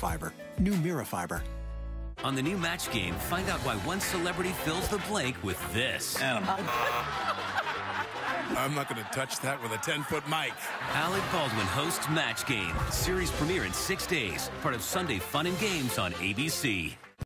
Fiber. New Mirafiber. On the new Match Game, find out why one celebrity fills the blank with this. Animal. I'm not going to touch that with a 10-foot mic. Alec Baldwin hosts Match Game. Series premiere in 6 days. Part of Sunday Fun and Games on ABC.